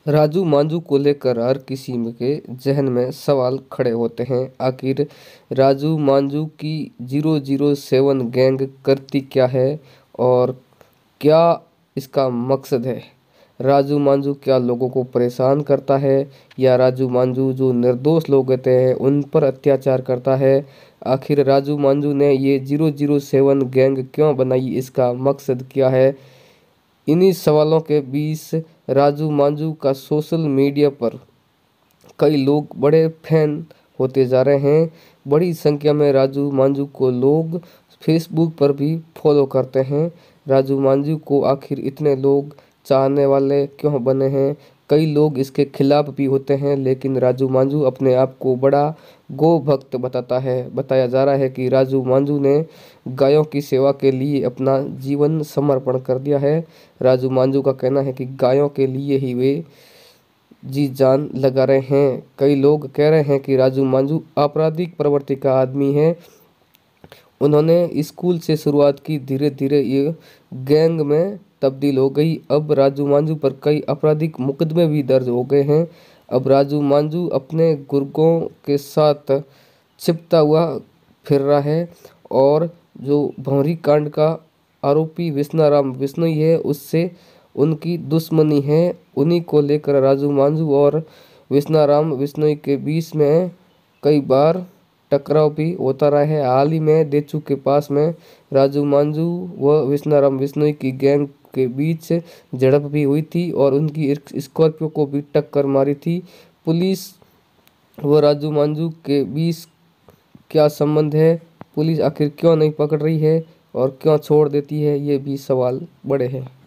राजू मांझू को लेकर हर किसी के जहन में सवाल खड़े होते हैं। आखिर राजू मांझू की 007 गैंग करती क्या है और क्या इसका मकसद है? राजू मांझू क्या लोगों को परेशान करता है या राजू मांझू जो निर्दोष लोग होते हैं उन पर अत्याचार करता है? आखिर राजू मांझू ने ये 007 गैंग क्यों बनाई, इसका मकसद क्या है? इन्हीं सवालों के बीच राजू मांझू का सोशल मीडिया पर कई लोग बड़े फैन होते जा रहे हैं। बड़ी संख्या में राजू मांझू को लोग फेसबुक पर भी फॉलो करते हैं। राजू मांझू को आखिर इतने लोग चाहने वाले क्यों बने हैं? कई लोग इसके खिलाफ भी होते हैं, लेकिन राजू मांझू अपने आप को बड़ा गौ भक्त बताता है। बताया जा रहा है कि राजू मांझू ने गायों की सेवा के लिए अपना जीवन समर्पण कर दिया है। राजू मांझू का कहना है कि गायों के लिए ही वे जी जान लगा रहे हैं। कई लोग कह रहे हैं कि राजू मांझू आपराधिक प्रवृत्ति का आदमी है। उन्होंने स्कूल से शुरुआत की, धीरे धीरे ये गैंग में तब्दील हो गई। अब राजू मांझू पर कई आपराधिक मुकदमे भी दर्ज हो गए हैं। अब राजू मांझू अपने गुर्गों के साथ छिपता हुआ फिर रहा है और जो भंवरी कांड का आरोपी विश्नाराम बिश्नोई है उससे उनकी दुश्मनी है। उन्हीं को लेकर राजू मांझू और विश्नाराम बिश्नोई के बीच में कई बार टकराव भी होता रहा है। हाल ही में देचू के पास में राजू मांझू व विश्नाराम बिश्नोई की गैंग के बीच झड़प भी हुई थी और उनकी एक स्कॉर्पियो को भी टक्कर मारी थी। पुलिस व राजू मांझू के बीच क्या संबंध है? पुलिस आखिर क्यों नहीं पकड़ रही है और क्यों छोड़ देती है? ये भी सवाल बड़े हैं।